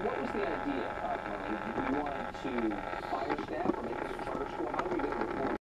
what was the idea, Marlene? You wanted to fire